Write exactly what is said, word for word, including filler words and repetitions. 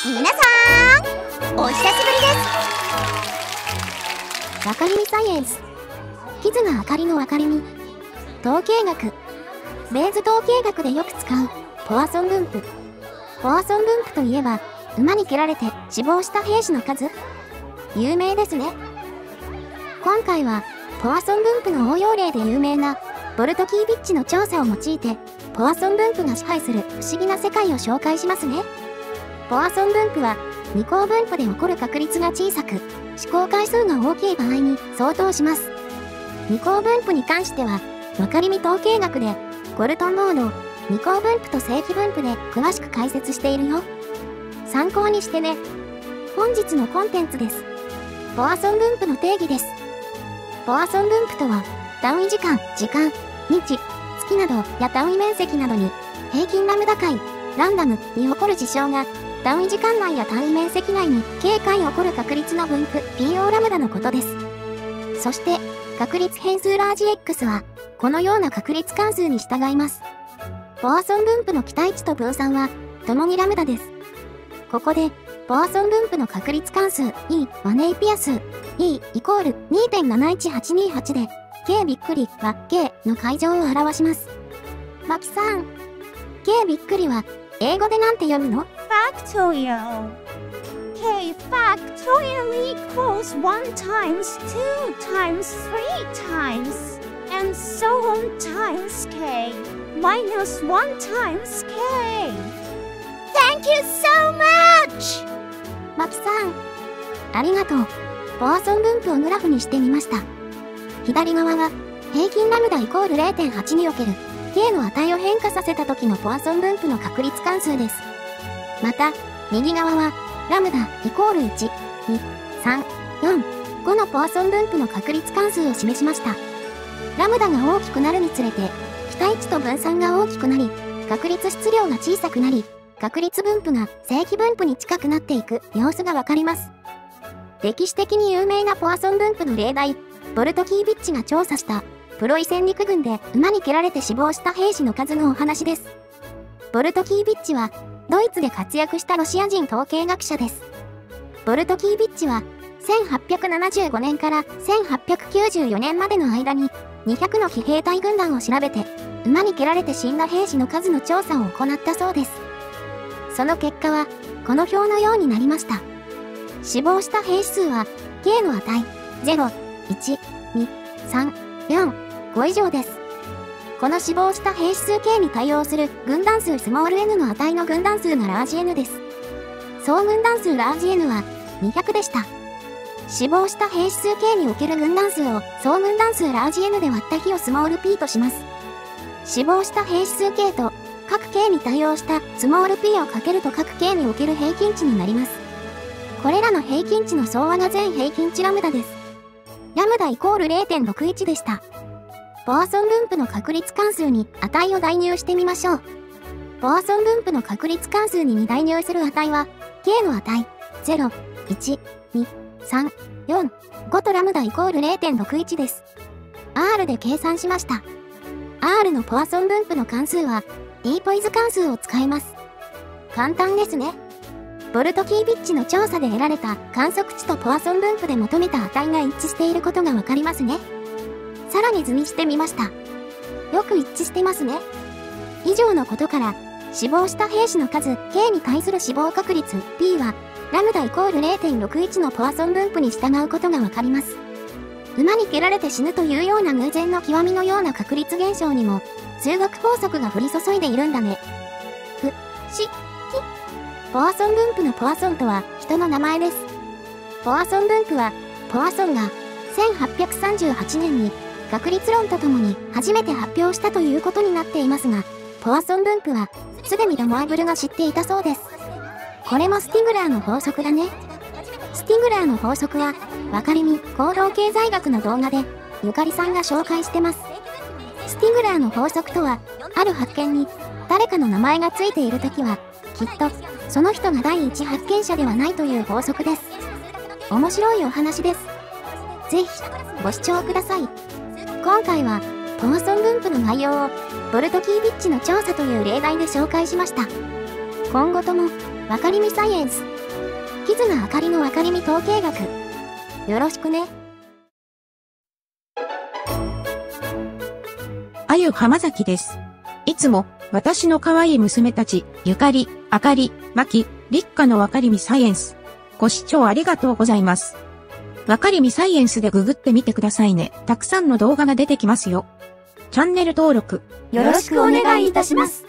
皆さんお久しぶりです。わかりみサイエンス、キズナあかりのわかりみ。統計学、ベーズ統計学でよく使うポワソン分布。ポワソン分布といえば、馬に蹴られて死亡した兵士の数、有名ですね。今回はポワソン分布の応用例で有名なボルトキービッチの調査を用いて、ポワソン分布が支配する不思議な世界を紹介しますね。ポワソン分布は二項分布で起こる確率が小さく、試行回数が大きい場合に相当します。二項分布に関しては、わかりみ統計学でゴルトンボード、二項分布と正規分布で詳しく解説しているよ。参考にしてね。本日のコンテンツです。ポワソン分布の定義です。ポワソン分布とは、単位時間、時間、日、月などや単位面積などに平均ラムダ回、ランダムに起こる事象が単位時間内や単位面積内に計回起こる確率の分布 ピーオー ラムダのことです。そして確率変数ラージ X はこのような確率関数に従います。ポワソン分布の期待値と分散は共にラムダです。ここでポワソン分布の確率関数 E はネイピア数 E イコール にてんなないちはちにはち で K びっくりは K の階乗を表します。マキさん、K びっくりは英語でなんて読むの？ Factorial. K factorial equals one times two times three times and so on times K minus one times K. Thank you so much! マキさん、ありがとう。ポワソン分布をグラフにしてみました。左側は平均ラムダイコール れいてんはち における K の値を変化させた時のポワソン分布の確率関数です。また、右側はラムダイコールいち、に、さん、よん、ごのポワソン分布の確率関数を示しました。ラムダが大きくなるにつれて、期待値と分散が大きくなり、確率質量が小さくなり、確率分布が正規分布に近くなっていく様子がわかります。歴史的に有名なポワソン分布の例題、ボルトキービッチが調査したプロイセン陸軍で馬に蹴られて死亡した兵士の数のお話です。ボルトキービッチはドイツで活躍したロシア人統計学者です。ボルトキービッチはせんはっぴゃくななじゅうごねんからせんはっぴゃくきゅうじゅうよねんまでの間ににひゃくの騎兵隊軍団を調べて馬に蹴られて死んだ兵士の数の調査を行ったそうです。その結果はこの表のようになりました。死亡した兵士数は K の値ゼロ、いち、に、さん、よん、ご以上です。この死亡した兵士数 K に対応する軍団数スモール n の値の軍団数がラージ N です。総軍団数ラージ N はにひゃくでした。死亡した兵士数 K における軍団数を総軍団数ラージ N で割った比をスモール p とします。死亡した兵士数 K と各 K に対応したスモール p をかけると各 K における平均値になります。これらの平均値の総和が全平均値ラムダです。ラムダイコール れいてんろくいち でした。ポワソン分布の確率関数に値を代入してみましょう。ポワソン分布の確率関数にに代入する値は K の値ゼロ、いち、に、さん、よん、ごとラムダイコール れいてんろくいち です。R で計算しました。R のポワソン分布の関数は D ポイズ関数を使います。簡単ですね。ボルトキービッチの調査で得られた観測値とポワソン分布で求めた値が一致していることがわかりますね。さらに図にしてみました。よく一致してますね。以上のことから、死亡した兵士の数 K に対する死亡確率 P は、ラムダイコール れいてんろくいち のポワソン分布に従うことがわかります。馬に蹴られて死ぬというような偶然の極みのような確率現象にも、数学法則が降り注いでいるんだね。ふ、し、き。ポワソン分布のポワソンとは人の名前です。ポワソン分布は、ポワソンがせんはっぴゃくさんじゅうはちねんに確率論とともに初めて発表したということになっていますが、ポワソン分布はすでにラモアブルが知っていたそうです。これもスティグラーの法則だね。スティグラーの法則は、わかりみ行動経済学の動画でゆかりさんが紹介してます。スティグラーの法則とは、ある発見に誰かの名前がついているときは、きっとその人が第一発見者ではないという法則です。面白いお話です。ぜひご視聴ください。今回はポワソン分布の内容をボルトキービッチの調査という例題で紹介しました。今後ともわかりみサイエンスキズナあかりのわかりみ統計学。よろしくね。 あゆ浜崎です。いつも私の可愛い娘たち、ゆかり、あかり、まき、りっかのわかりみサイエンス。ご視聴ありがとうございます。わかりみサイエンスでググってみてくださいね。たくさんの動画が出てきますよ。チャンネル登録よろしくお願いいたします。